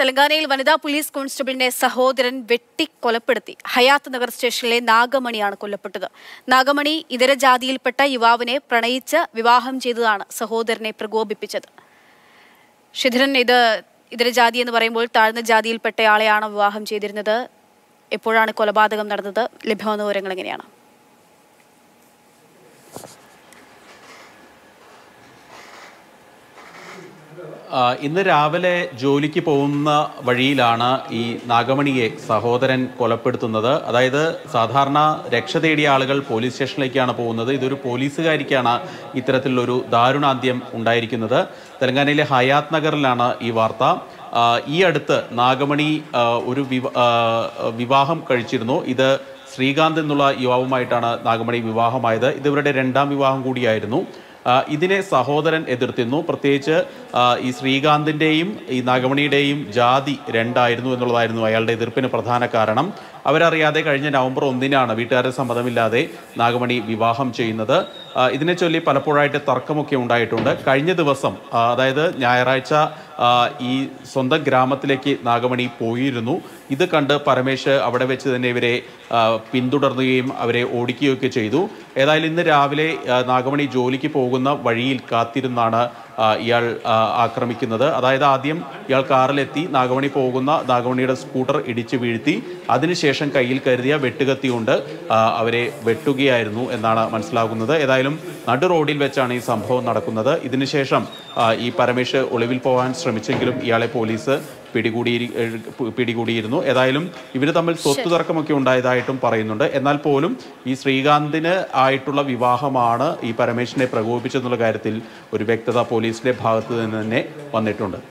തെലങ്കാനയിൽ വനിതാ പോലീസ് കോൺസ്റ്റബിളിനെ സഹോദരൻ വെട്ടിക്കൊലപ്പെടുത്തി. ഹയാത്ത് നഗർ സ്റ്റേഷനിലെ നാഗമണിയാണ് കൊല്ലപ്പെട്ടത്. നാഗമണി ഇതര ജാതിയിൽപ്പെട്ട യുവാവിനെ പ്രണയിച്ച് വിവാഹം ചെയ്തതാണ് സഹോദരനെ പ്രകോപിപ്പിച്ചത്. ശിഥിരൻ, ഇതര ജാതി എന്ന് പറയുമ്പോൾ താഴ്ന്ന ജാതിയിൽപ്പെട്ടയാളെയാണ് വിവാഹം ചെയ്തിരുന്നത്. എപ്പോഴാണ് കൊലപാതകം നടന്നത്? ലഭ്യമാകുന്ന വിവരങ്ങൾ എങ്ങനെയാണ്? ഇന്ന് രാവിലെ ജോലിക്ക് പോകുന്ന വഴിയിലാണ് ഈ നാഗമണിയെ സഹോദരൻ കൊലപ്പെടുത്തുന്നത്. അതായത് സാധാരണ രക്ഷ തേടിയ ആളുകൾ പോലീസ് സ്റ്റേഷനിലേക്കാണ് പോകുന്നത്. ഇതൊരു പോലീസുകാരിക്കാണ് ഇത്തരത്തിലുള്ളൊരു ദാരുണാന്ത്യം ഉണ്ടായിരിക്കുന്നത്. തെലങ്കാനയിലെ ഹയാത്ത് നഗറിലാണ് ഈ വാർത്ത. ഈ അടുത്ത് നാഗമണി ഒരു വിവാഹം കഴിച്ചിരുന്നു. ഇത് ശ്രീകാന്ത് എന്നുള്ള യുവാവുമായിട്ടാണ് നാഗമണി വിവാഹമായത്. ഇത് ഇവരുടെ രണ്ടാം വിവാഹം കൂടിയായിരുന്നു. ഇതിനെ സഹോദരൻ എതിർത്തിരുന്നു. പ്രത്യേകിച്ച് ഈ ശ്രീകാന്തിൻ്റെയും ഈ നാഗമണിയുടെയും ജാതി രണ്ടായിരുന്നു എന്നുള്ളതായിരുന്നു അയാളുടെ എതിർപ്പിന് പ്രധാന കാരണം. അവരറിയാതെ കഴിഞ്ഞ നവംബർ 1-നാണ് വീട്ടുകാരുടെ സമ്മതമില്ലാതെ നാഗമണി വിവാഹം ചെയ്യുന്നത്. ഇതിനെ ചൊല്ലി പലപ്പോഴായിട്ട് തർക്കമൊക്കെ ഉണ്ടായിട്ടുണ്ട്. കഴിഞ്ഞ ദിവസം, അതായത് ഞായറാഴ്ച, ഈ സ്വന്തം ഗ്രാമത്തിലേക്ക് നാഗമണി പോയിരുന്നു. ഇത് കണ്ട് പരമേശ് അവിടെ വെച്ച് തന്നെ ഇവരെ പിന്തുടർന്നുകയും അവരെ ഓടിക്കുകയൊക്കെ ചെയ്തു. ഏതായാലും ഇന്ന് രാവിലെ നാഗമണി ജോലിക്ക് പോകുന്ന വഴിയിൽ കാത്തിരുന്നാണ് ഇയാൾ ആക്രമിക്കുന്നത്. അതായത് ആദ്യം ഇയാൾ കാറിലെത്തി നാഗമണിയുടെ സ്കൂട്ടർ ഇടിച്ചു വീഴ്ത്തി. അതിനുശേഷം കയ്യിൽ കരുതിയ വെട്ടുകത്തി കൊണ്ട് അവരെ വെട്ടുകയായിരുന്നു എന്നാണ് മനസ്സിലാകുന്നത്. ഏതായാലും നടു റോഡിൽ വെച്ചാണ് ഈ സംഭവം നടക്കുന്നത്. ഇതിനുശേഷം ഈ പരമേശ് ഒളിവിൽ പോകാൻ ശ്രമിച്ചെങ്കിലും ഇയാളെ പോലീസ് പിടികൂടിയിരുന്നു. ഏതായാലും ഇവർ തമ്മിൽ സ്വത്ത് തർക്കമൊക്കെ ഉണ്ടായതായിട്ടും പറയുന്നുണ്ട്. എന്നാൽ പോലും ഈ ശ്രീകാന്തിന് ആയിട്ടുള്ള വിവാഹമാണ് ഈ പരമേശിനെ പ്രകോപിപ്പിച്ചെന്നുള്ള കാര്യത്തിൽ ഒരു വ്യക്തത പോലീസിന്റെ ഭാഗത്ത് നിന്ന് തന്നെ വന്നിട്ടുണ്ട്.